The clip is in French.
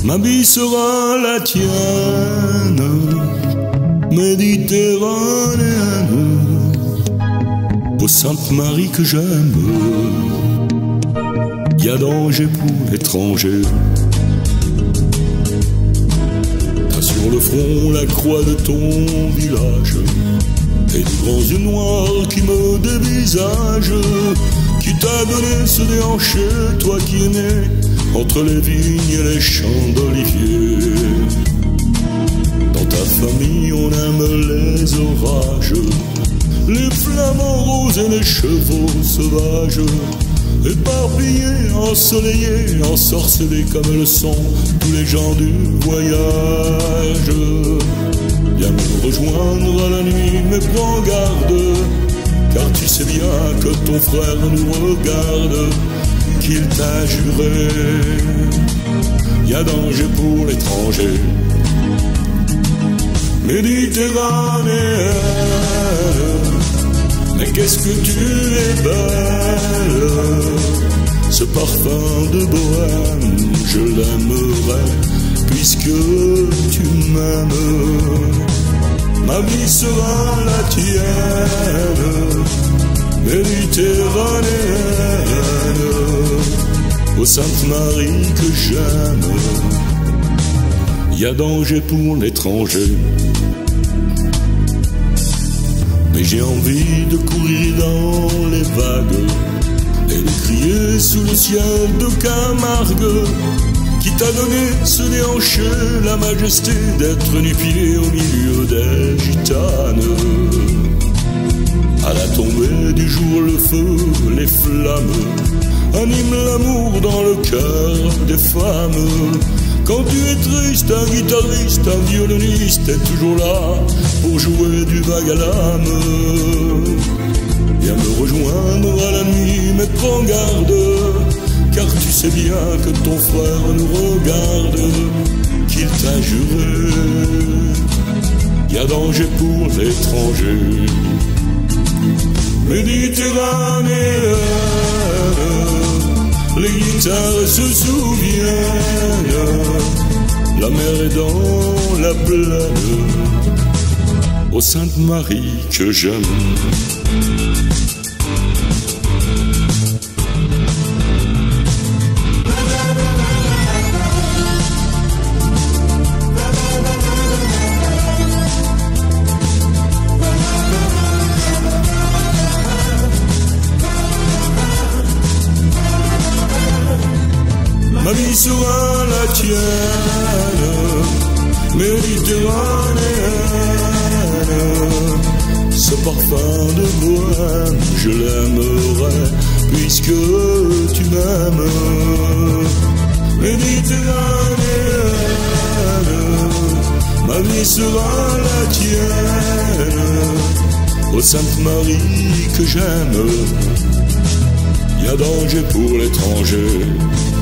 Ma vie sera la tienne, méditerranéenne, ô Sainte Marie que j'aime. Y a danger pour l'étranger. T'as sur le front la croix de ton village et des grands yeux noirs qui me dévisagent. Qui t'a donné ce déhanché, toi qui es né entre les vignes et les champs d'oliviers. Dans ta famille on aime les orages, les flamants roses et les chevaux sauvages, éparpillés, ensoleillés, ensorcelés comme le sont tous les gens du voyage. Viens me rejoindre à la nuit, mais prends garde, car tu sais bien que ton frère nous regarde, qu'il t'a juré. Y a danger pour l'étranger. Méditerranéenne, mais qu'est-ce que tu es belle. Ce parfum de bohème, je l'aimerais, puisque tu m'aimes. Ma vie sera la tienne, méditerranéenne, ô Sainte Marie que j'aime. Y a danger pour l'étranger, mais j'ai envie de courir dans les vagues et de crier sous le ciel de Camargue, qui t'a donné ce déhanché, la majesté d'être nu-pied au milieu des gitanes. À la tombée du jour, le feu, les flammes animent l'amour dans le cœur des femmes. Quand tu es triste, un guitariste, un violoniste est toujours là pour jouer du vague à l'âme. Viens me rejoindre à la nuit, mais prends garde, car tu sais bien que ton frère nous regarde, qu'il t'a juré. Y a danger pour l'étranger. Méditerranéenne, les guitares se souviennent, la mer est dans la plaine, ô Sainte Marie que j'aime. Ma vie sera la tienne, méditerranéenne, ce parfum de bohème, je l'aimerais, puisque tu m'aimes. Méditerranéenne, ma vie sera la tienne, ô Sainte Marie que j'aime. Y a danger pour l'étranger.